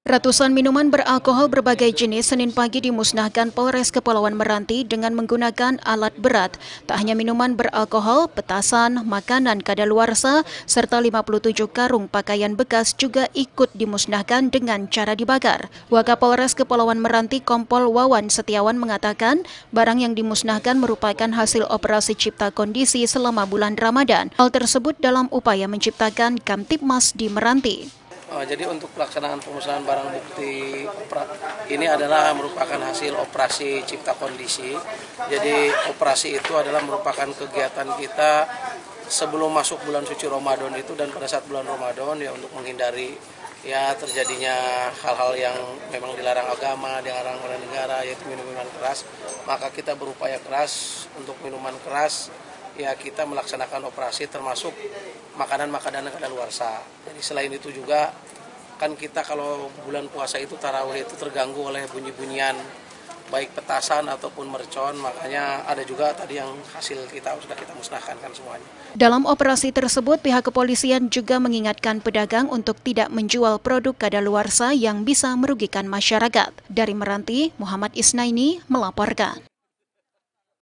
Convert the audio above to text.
Ratusan minuman beralkohol berbagai jenis Senin pagi dimusnahkan Polres Kepulauan Meranti dengan menggunakan alat berat. Tak hanya minuman beralkohol, petasan, makanan kadaluarsa, serta 57 karung pakaian bekas juga ikut dimusnahkan dengan cara dibakar. Wakapolres Kepulauan Meranti Kompol Wawan Setiawan mengatakan, barang yang dimusnahkan merupakan hasil operasi cipta kondisi selama bulan Ramadan. Hal tersebut dalam upaya menciptakan Kamtibmas di Meranti. Jadi untuk pelaksanaan pemusnahan barang bukti ini adalah merupakan hasil operasi cipta kondisi. Jadi operasi itu adalah merupakan kegiatan kita sebelum masuk bulan suci Ramadan itu dan pada saat bulan Ramadan ya untuk menghindari ya terjadinya hal-hal yang memang dilarang agama, dilarang oleh negara yaitu minuman keras. Maka kita berupaya keras untuk minuman keras. Ya kita melaksanakan operasi termasuk makanan-makanan kadaluarsa. Jadi selain itu juga kan kita kalau bulan puasa itu tarawih itu terganggu oleh bunyi-bunyian baik petasan ataupun mercon, makanya ada juga tadi yang hasil kita sudah kita musnahkan kan semuanya. Dalam operasi tersebut pihak kepolisian juga mengingatkan pedagang untuk tidak menjual produk kadaluarsa yang bisa merugikan masyarakat. Dari Meranti, Muhammad Isnaini melaporkan.